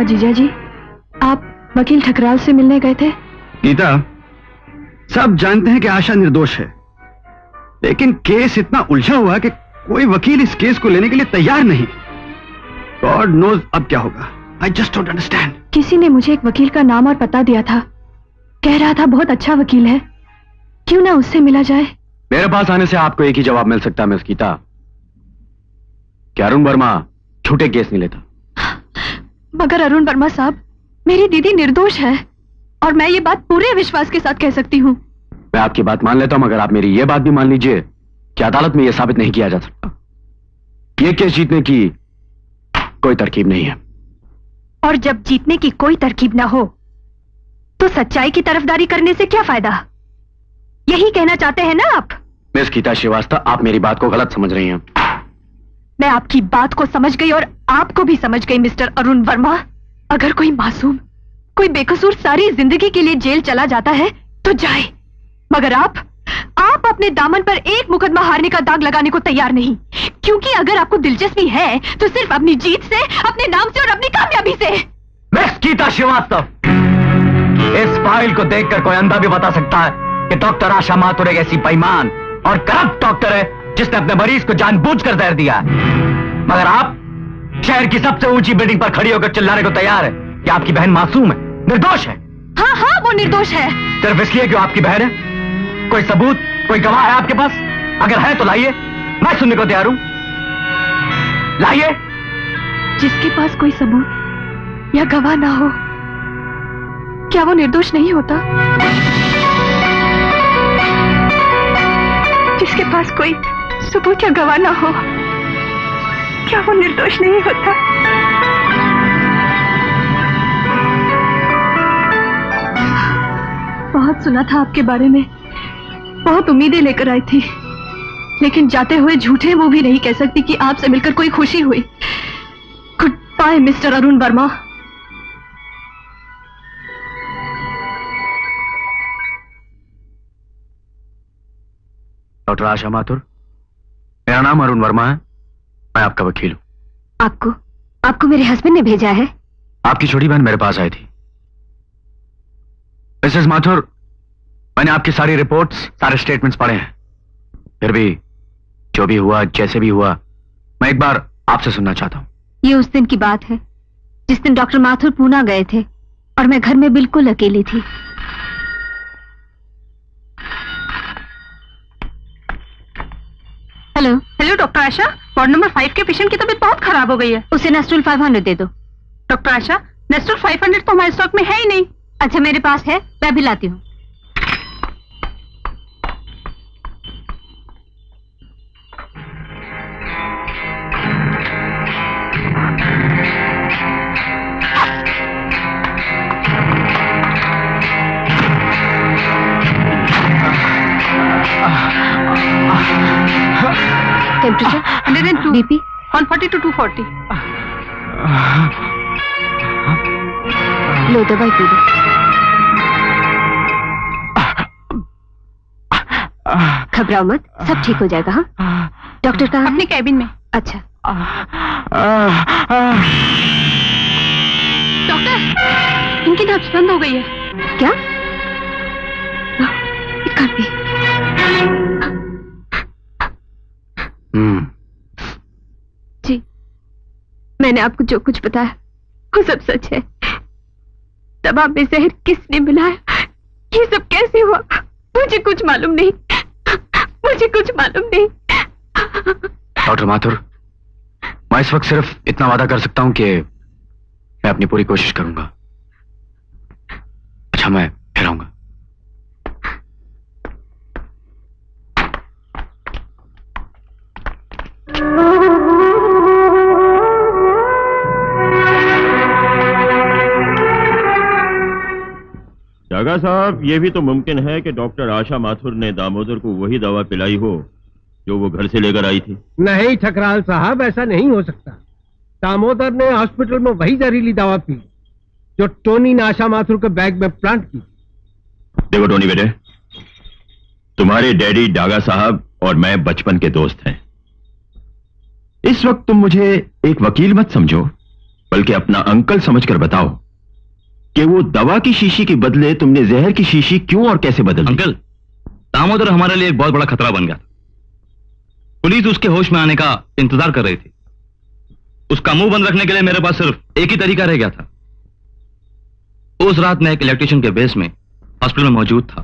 जीजा जी, आप वकील ठकराल से मिलने गए थे? गीता, सब जानते हैं कि आशा निर्दोष है, लेकिन केस इतना उलझा हुआ है कि कोई वकील इस केस को लेने के लिए तैयार नहीं। गॉड नोज अब क्या होगा। I just don't understand. किसी ने मुझे एक वकील का नाम और पता दिया था, कह रहा था बहुत अच्छा वकील है, क्यों ना उससे मिला जाए। मेरे पास आने से आपको एक ही जवाब मिल सकता है मिस गीता, कि अरुण वर्मा झूठे केस नहीं लेता। मगर अरुण वर्मा साहब, मेरी दीदी निर्दोष है और मैं ये बात पूरे विश्वास के साथ कह सकती हूँ। मैं आपकी बात मान लेता हूं, मगर आप मेरी ये बात भी मान लीजिए कि अदालत में यह साबित नहीं किया जा सकता। यह केस जीतने की कोई तरकीब नहीं है। और जब जीतने की कोई तरकीब ना हो तो सच्चाई की तरफदारी करने से क्या फायदा? यही कहना चाहते हैं ना आप? मिस गीता श्रीवास्तव, आप मेरी बात को गलत समझ रही हैं। मैं आपकी बात को समझ गई और आपको भी समझ गई मिस्टर अरुण वर्मा। अगर कोई मासूम, कोई बेकसूर सारी जिंदगी के लिए जेल चला जाता है तो जाए, मगर आप अपने दामन पर एक मुकदमा हारने का दाग लगाने को तैयार नहीं, क्योंकि अगर आपको दिलचस्पी है तो सिर्फ अपनी जीत से, अपने नाम से और अपनी कामयाबी से। मिस गीता श्रीवास्तव, इस फाइल को देखकर कोई अंधा भी बता सकता है कि डॉक्टर आशा माथुर एक ऐसी बेईमान और करप्ट डॉक्टर है जिसने अपने मरीज को जानबूझकर जहर दिया है। मगर आप शहर की सबसे ऊंची बिल्डिंग पर खड़ी होकर चिल्लाने को तैयार है कि आपकी बहन मासूम है, निर्दोष है। हाँ हाँ, वो निर्दोष है। सिर्फ इसलिए कि आपकी बहन है? कोई सबूत, कोई गवाह है आपके पास? अगर है तो लाइए, मैं सुनने को तैयार हूं। लाइए। जिसके पास कोई सबूत या गवाह ना हो, क्या वो निर्दोष नहीं होता? जिसके पास कोई सबूत या गवाह ना हो, क्या वो निर्दोष नहीं होता? बहुत सुना था आपके बारे में, बहुत उम्मीदें लेकर आई थी, लेकिन जाते हुए झूठे वो भी नहीं कह सकती कि आपसे मिलकर कोई खुशी हुई। Goodbye mister Arun Verma. Doctor Asha Mathur, मेरा नाम अरुण वर्मा है, मैं आपका वकील हूं। आपको मेरे हस्बैंड ने भेजा है? आपकी छोटी बहन मेरे पास आई थी। मिसेस माथुर, मैंने आपकी सारी रिपोर्ट्स, सारे स्टेटमेंट्स पढ़े हैं, फिर भी जो भी हुआ, जैसे भी हुआ, मैं एक बार आपसे सुनना चाहता हूं। ये उस दिन की बात है जिस दिन डॉक्टर माथुर पूना गए थे और मैं घर में बिल्कुल अकेली थी। Hello doctor Asha, ward number 5 के पेशेंट की तबीयत बहुत खराब हो गई है। उसे नेस्टोल 500 दे दो। डॉक्टर आशा, नेस्टोल 500 तो हमारे स्टॉक में है ही नहीं। अच्छा, मेरे पास है, मैं भी लाती हूँ। Temperature 102, BP 140 to 240। लो दवाई पी लो। घबराओ मत, सब ठीक हो जाएगा। हाँ, डॉक्टर कहाँ है? अपने कैबिन में। अच्छा। डॉक्टर, इनकी नब्ज बंद हो गई है। क्या? जी, मैंने आपको जो कुछ बताया वो सब सच है। दवा में जहर किसने मिलाया, ये सब कैसे हुआ, मुझे कुछ मालूम नहीं, मुझे कुछ मालूम नहीं। डॉक्टर माथुर, मैं इस वक्त सिर्फ इतना वादा कर सकता हूं कि मैं अपनी पूरी कोशिश करूंगा। अच्छा, मैं फिर आऊंगा। जागा साहब, ये भी तो मुमकिन है कि डॉक्टर आशा माथुर ने दामोदर को वही दवा पिलाई हो जो वो घर से लेकर आई थी। नहीं थकराल साहब, ऐसा नहीं हो सकता। दामोदर ने हॉस्पिटल में वही जहरीली दवा पी जो टोनी ने आशा माथुर के बैग में प्लांट की। देखो टोनी बेटे, तुम्हारे डैडी डागा साहब और मैं बचपन के दोस्त हैं। इस वक्त तुम मुझे एक वकील मत समझो, बल्कि अपना अंकल समझकर बताओ कि वो दवा की शीशी के बदले तुमने जहर की शीशी क्यों और कैसे बदल दी? अंकल, दामोदर हमारे लिए एक बहुत बड़ा खतरा बन गया। पुलिस उसके होश में आने का इंतजार कर रही थी। उसका मुंह बंद रखने के लिए मेरे पास सिर्फ एक ही तरीका रह गया था। उस रात मैं एक इलेक्ट्रिशियन के बेस में हॉस्पिटल में मौजूद था।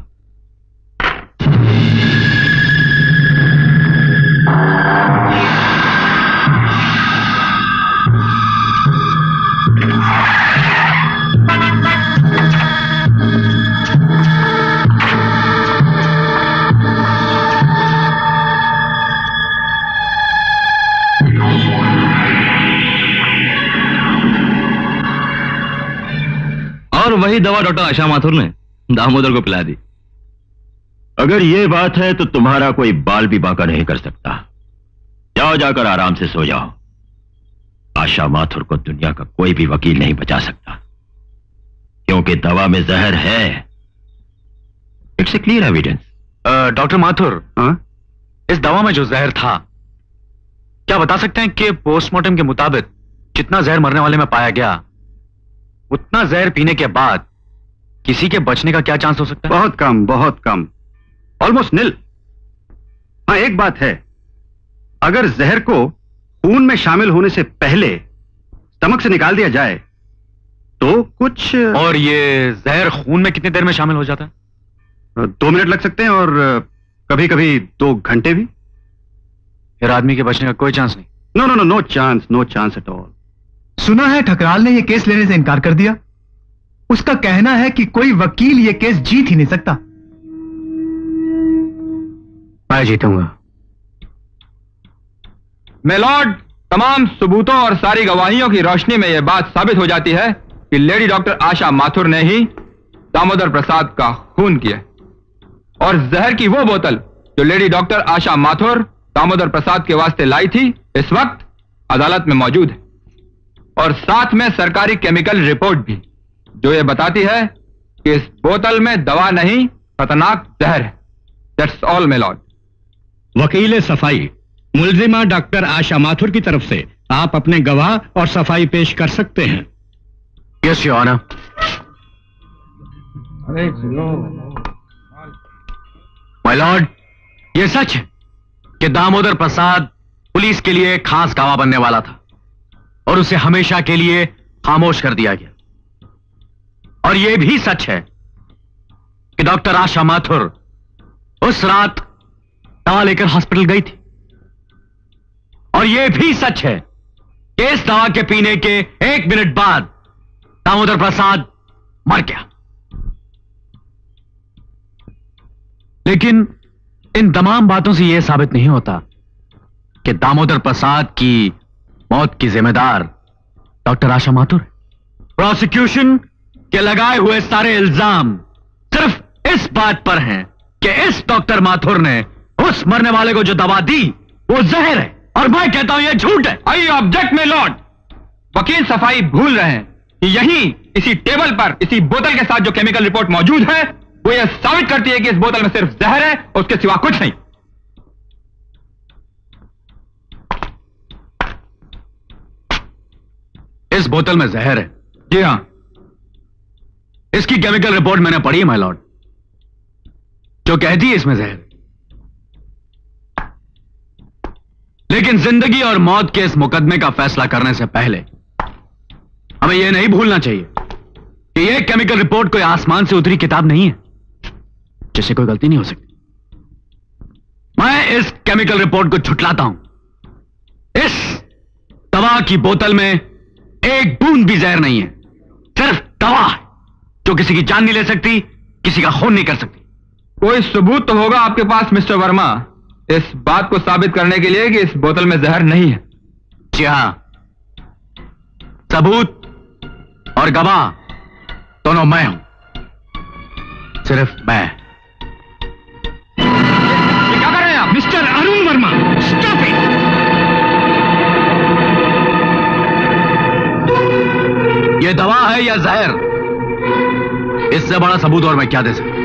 और वही दवा डॉक्टर आशा माथुर ने दामोदर को पिला दी। अगर ये बात है तो तुम्हारा कोई बाल भी बांका नहीं कर सकता। जाओ, जाकर आराम से सो जाओ। आशा माथुर को दुनिया का कोई भी वकील नहीं बचा सकता, क्योंकि दवा में जहर है। It's a clear evidence. Doctor Mathur, इस दवा में जो जहर था, क्या बता सकते हैं कि पोस्टमार्टम के मुताबिक जितना जहर मरने वाले में पाया गया, उतना जहर पीने के बाद किसी के बचने का क्या चांस हो सकता है? बहुत कम, ऑलमोस्ट निल। हाँ, एक बात है, अगर जहर को खून में शामिल होने से पहले स्टमक से निकाल दिया जाए तो कुछ। और ये जहर खून में कितनी देर में शामिल हो जाता है? 2 मिनट लग सकते हैं और कभी कभी 2 घंटे भी। फिर आदमी के बचने का कोई चांस नहीं? No chance at all. सुना है ठकराल ने यह केस लेने से इनकार कर दिया। उसका कहना है कि कोई वकील यह केस जीत ही नहीं सकता। मैं जीतूंगा। मेलॉर्ड, तमाम सबूतों और सारी गवाहियों की रोशनी में यह बात साबित हो जाती है कि लेडी डॉक्टर आशा माथुर ने ही दामोदर प्रसाद का खून किया, और जहर की वो बोतल जो लेडी डॉक्टर आशा माथुर दामोदर प्रसाद के वास्ते लाई थी, इस वक्त अदालत में मौजूद है। और साथ में सरकारी केमिकल रिपोर्ट भी, जो यह बताती है कि इस बोतल में दवा नहीं, खतरनाक जहर है। That's all my lord. वकील सफाई, मुलजिमा डॉक्टर आशा माथुर की तरफ से आप अपने गवाह और सफाई पेश कर सकते हैं। Yes your honour. My lord, यह सच है कि दामोदर प्रसाद पुलिस के लिए खास गवाह बनने वाला था और उसे हमेशा के लिए खामोश कर दिया गया। और यह भी सच है कि डॉक्टर आशा माथुर उस रात दवा लेकर हॉस्पिटल गई थी। और यह भी सच है कि इस दवा के पीने के 1 मिनट बाद दामोदर प्रसाद मर गया। लेकिन इन तमाम बातों से यह साबित नहीं होता कि दामोदर प्रसाद की मौत की जिम्मेदार डॉक्टर आशा माथुर है। प्रोसिक्यूशन के लगाए हुए सारे इल्जाम सिर्फ इस बात पर हैं कि इस डॉक्टर माथुर ने उस मरने वाले को जो दवा दी वो जहर है, और मैं कहता हूं ये झूठ है। I object my lord. वकील सफाई भूल रहे हैं कि यहीं इसी टेबल पर इसी बोतल के साथ जो केमिकल रिपोर्ट मौजूद है, वो यह साबित करती है कि इस बोतल में सिर्फ जहर है और उसके सिवा कुछ नहीं। इस बोतल में जहर है? जी हां। इसकी केमिकल रिपोर्ट मैंने पढ़ी है माय लॉर्ड, जो कहती है इसमें जहर है। लेकिन जिंदगी और मौत के इस मुकदमे का फैसला करने से पहले हमें यह नहीं भूलना चाहिए कि यह केमिकल रिपोर्ट कोई आसमान से उतरी किताब नहीं है जिससे कोई गलती नहीं हो सकती। मैं इस केमिकल रिपोर्ट को झुठलाता हूं। इस दवा की बोतल में एक बूंद भी जहर नहीं है, सिर्फ दवा है जो किसी की जान नहीं ले सकती, किसी का खून नहीं कर सकती। कोई सबूत तो होगा आपके पास मिस्टर वर्मा, इस बात को साबित करने के लिए कि इस बोतल में जहर नहीं है? जी हां, सबूत और गवाह दोनों मैं हूं, सिर्फ मैं। ये क्या कर रहे हैं आप? Mister Arun Verma, stop it. ये दवा है या जहर, इससे बड़ा सबूत और मैं क्या दे सकता?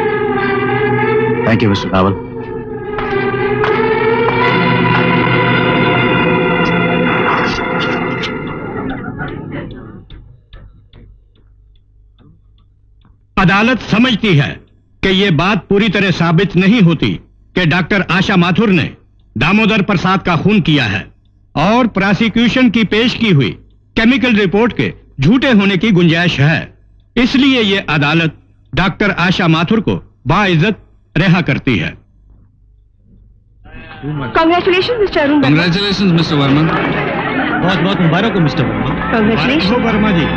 Thank you mister Rawal. अदालत समझती है कि यह बात पूरी तरह साबित नहीं होती कि डॉक्टर आशा माथुर ने दामोदर प्रसाद का खून किया है और प्रोसिक्यूशन की पेश की हुई केमिकल रिपोर्ट के झूठे होने की गुंजाइश है। इसलिए यह अदालत डॉक्टर आशा माथुर को बाइज्जत रिहा करती है। Congratulation mister Arun Verma. Congratulation mister Verma. बहुत बहुत मुबारक हो मिस्टर वर्मा। कांग्रेचुलेशन वर्मा जी।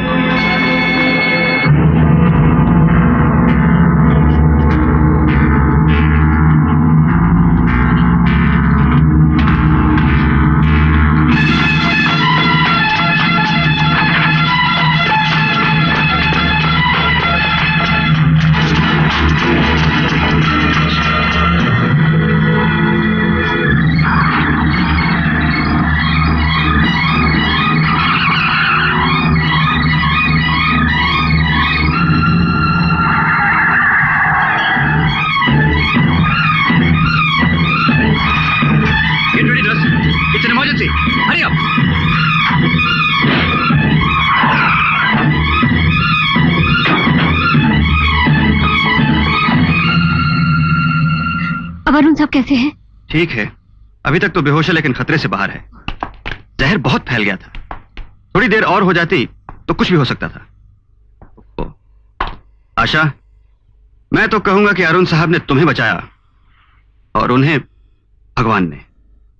अब अरुण साहब कैसे हैं? ठीक है, अभी तक तो बेहोश है लेकिन खतरे से बाहर है। जहर बहुत फैल गया था, थोड़ी देर और हो जाती तो कुछ भी हो सकता था। आशा, मैं तो कहूंगा कि अरुण साहब ने तुम्हें बचाया और उन्हें भगवान ने।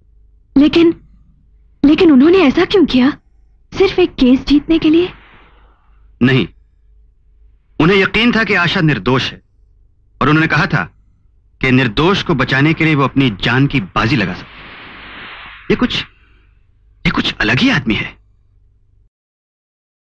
लेकिन उन्होंने ऐसा क्यों किया? सिर्फ एक केस जीतने के लिए? नहीं, उन्हें यकीन था कि आशा निर्दोष है और उन्होंने कहा था कि निर्दोष को बचाने के लिए वो अपनी जान की बाजी लगा सकते। ये कुछ अलग ही आदमी है।